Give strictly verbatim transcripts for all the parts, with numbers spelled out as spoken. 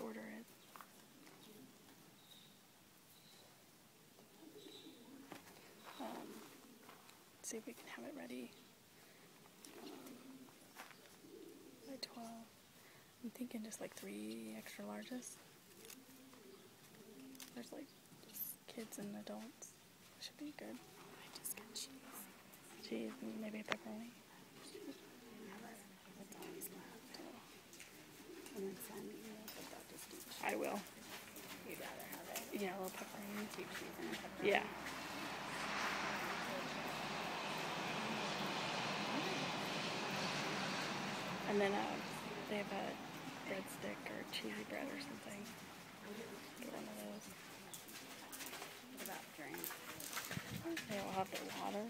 order it. Um, see if we can have it ready um, by twelve. I'm thinking just like three extra larges. There's like just kids and adults. Should be good. I just got cheese. Cheese and maybe a pepperoni. That's always left. And then Sam, you know, but that just eat cheese. I will. You'd rather have it. Yeah, a little pepperoni. Two cheese and a pepperoni. Yeah. And then uh, they have a breadstick or cheesy bread or something. Get one of those. What about drinks? They all have their water.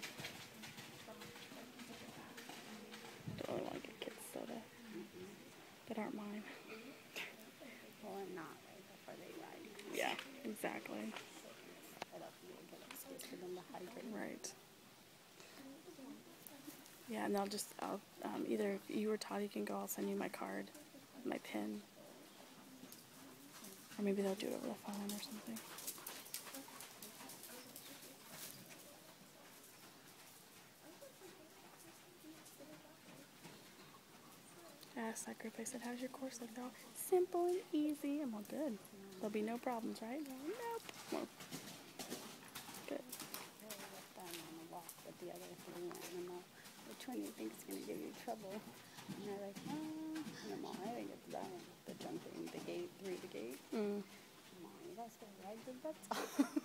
Don't really want to get kids soda. Mm-hmm. That aren't mine. Well, and not right before they ride. Yeah, exactly. I don't think we'll get upstairs for them to hydrate. Right. Yeah, and they'll just, I'll, um, either if you or Todd, you can go, I'll send you my card, my pin. Or maybe they'll do it over the phone or something. I asked that group, I said, how's your course look? They're all simple and easy. I'm all good. There'll be no problems, right? Like, nope. Well, good. Really let them on a walk with the other three animal. Which one do you think is going to give you trouble? And they're like, oh, animal. I think it's that one. The jumping, the gate, through the gate. Mm. Come on, you guys got to ride the butts off.